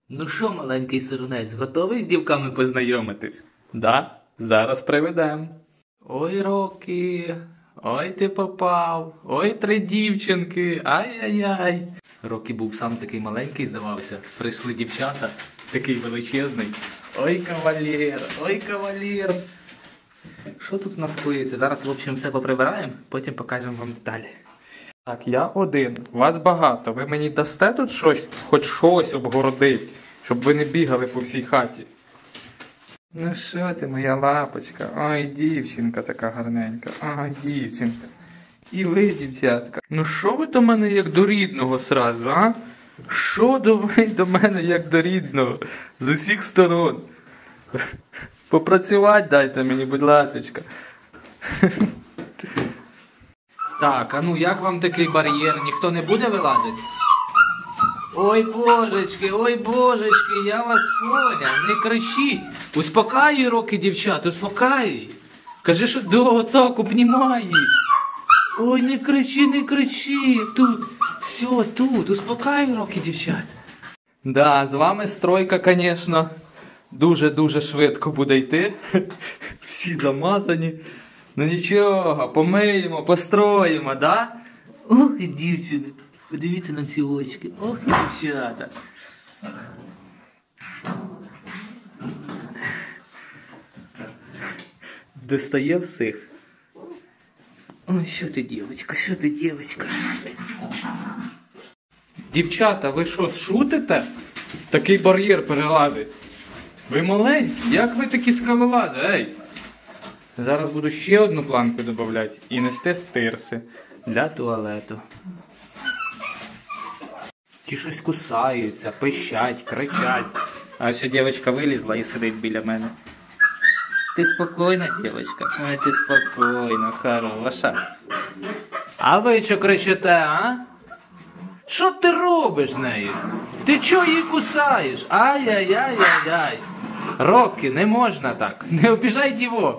Ну що, маленький сирунець, готовий з дівками познайомитись? Да, зараз приведем. Ой, Рокі, ой ти попав, ой 3 дівчинки, ай-яй-яй. Рокі був сам такий маленький, здавався. Прийшли дівчата, такий величезний. Ой, кавалер, ой, кавалер. Що тут у нас коїться? Зараз, в общем, все поприбираємо, потім покажемо вам далі. Так, я один, вас багато. Ви мені дасте тут щось, хоч щось обгородить, щоб ви не бігали по всій хаті? Ну що ти, моя лапочка? Ой, дівчинка така гарненька. Ой, дівчинка. І ви, дівчатка. Ну що ви до мене як до рідного сразу, а? Що ви до мене як до рідного? З усіх сторон. Попрацювати дайте мені, будь ласочка. Так, а ну як вам такий бар'єр? Ніхто не буде вилазити? Ой, божечки, я вас поняв, не кричіть. Успокаюй, Рокі, дівчат, успокаюй. Кажи, що так, обнімай їх. Ой, не кричи, тут, все, тут, успокаюй, Рокі, дівчат. Да, з вами стройка, звісно, дуже-дуже швидко буде йти. Всі замазані. Ну нічого, помиємо, построїмо, да? Ох, і дівчини, подивіться на ці очки. Ох, і дівчата. Достає всіх. Ой, що ти, дівчинка, що ти, дівчинка? Дівчата, ви що, шутите? Такий бар'єр перелазить. Ви маленькі, як ви такі скалолази, ей? Зараз буду ще одну планку додавати і нести стирси для туалету. Ті щось кусаються, пищать, кричать. А ще дівчинка вилізла і сидить біля мене. Ти спокійна, дівчинка? Ой, ти спокійна, хороша. А ви що кричите, а? Що ти робиш з нею? Ти чого її кусаєш? Ай-яй-яй-яй-яй. Рокі, не можна так. Не обіжай дівок.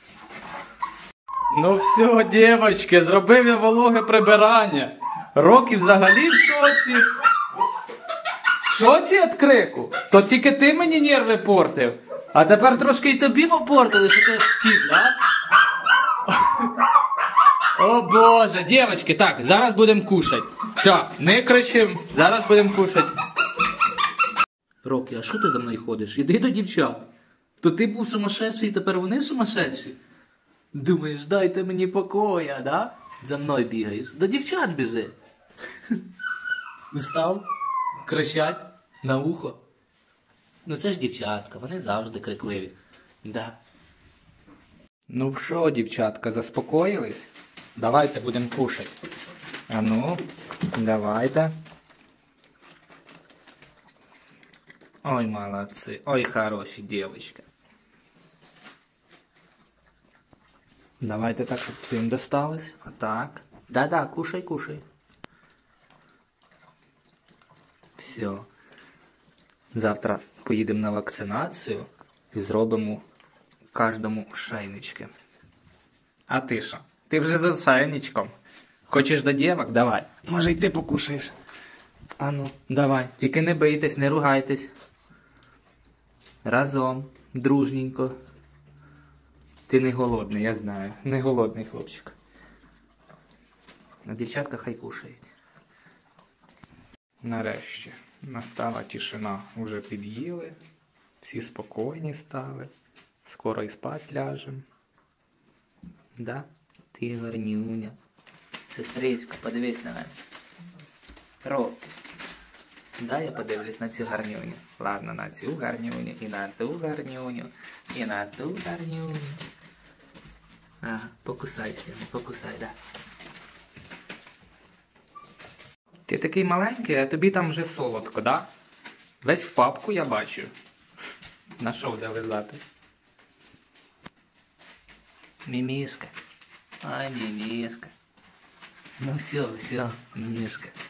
Ну все, дівчатки, зробив я вологе прибирання. Рокі взагалі в шоці. В шоці від крику? То тільки ти мені нерви портив. А тепер трошки й тобі попортили, що ти втік, да? О боже, дівчатки, так, зараз будемо кушати. Все, не кричим, зараз будемо кушати. Рокі, а що ти за мною ходиш? Іди до дівчат. То ти був сумасшедший і тепер вони сумасшедші? Думаєш, дайте мені покоя, да? За мною бігаєш. До дівчат біжи. Устав? Кричать на ухо. Ну це ж дівчатка, вони завжди крикливі. Да. Ну що, дівчатка, заспокоїлись? Давайте будемо кушати. А ну, давайте. Ой, молодці, ой, хороші дівчатки. Давайте так, щоб всім досталось. Отак. Да-да, кушай, кушай. Все. Завтра поїдемо на вакцинацію і зробимо кожному шейнички. А ти що? Ти вже за шейничком. Хочеш до дівок? Давай. Може й ти покушаєш. А ну, давай. Тільки не бийтесь, не ругайтесь. Разом, дружненько. Ти не голодний, я знаю. Не голодний хлопчик. А дівчатка хай кушають. Нарешті. Настала тишина. Уже під'їли. Всі спокійні стали. Скоро і спать ляжем. Да? Ти гарнюня. Сестричка, подивись на мене. Рокі. Да, я подивлюсь на цю гарнюню. Ладно, на цю гарнюню, і на ту гарнюню, і на ту гарнюню. Ага, покусайся, покусай, да. Ти такий маленький, а тобі там вже солодко, да? Весь в папку я бачу. На що де лизати? Мімішка. Ай, мімішка. Ну все, мімішка.